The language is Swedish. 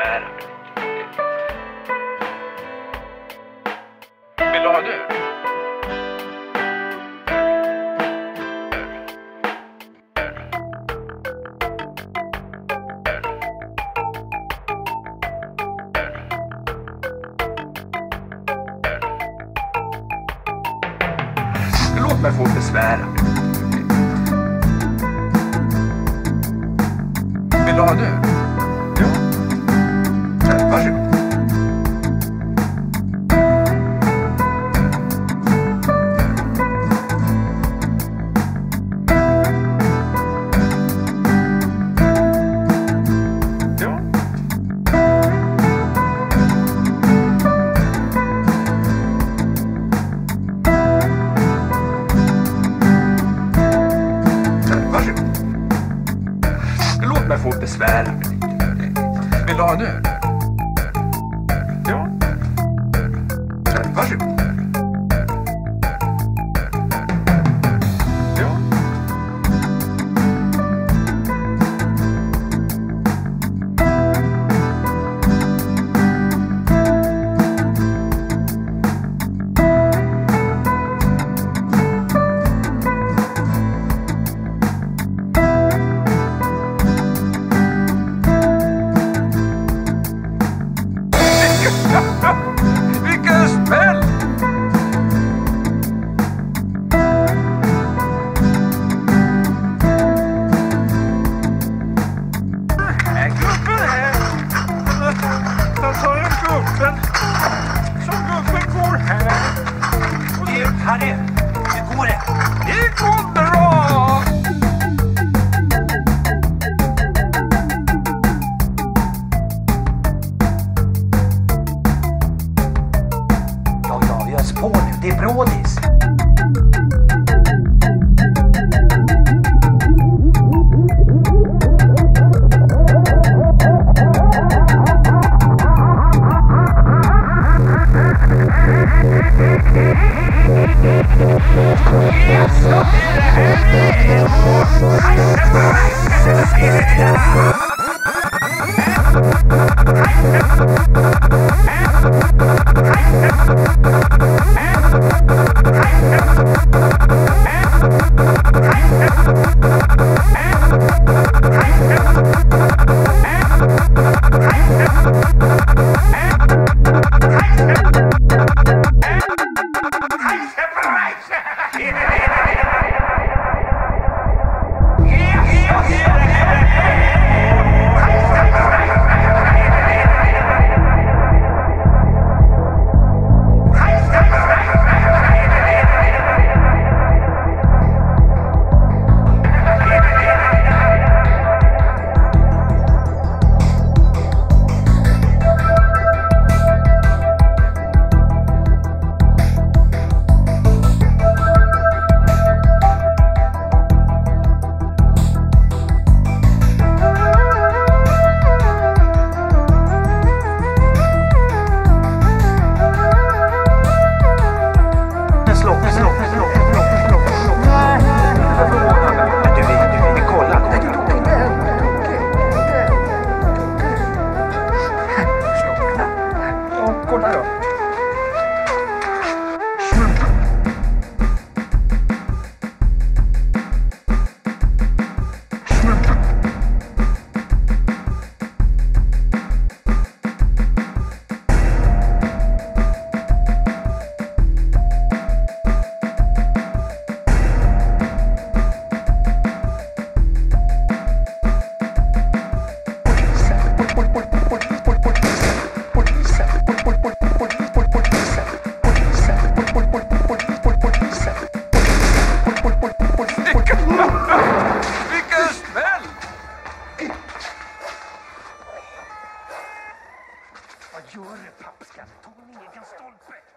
besvära mig. Vill du ha det? Låt mig få besvära mig. Vill du ha det? Ja. Varsågod. Ja. Varsågod. Låt mig få besvära mig lite. Vill du ha det? Ja. Varsågod. Ja. Vilken smäll! Gubben här. Jag tar en gubben. Som gubben går här. Harry, hur går det? Det går bra! Ja, vi har spår nu. Det är brådis. Vad gör du, pappskan? Tog en egen stolpe?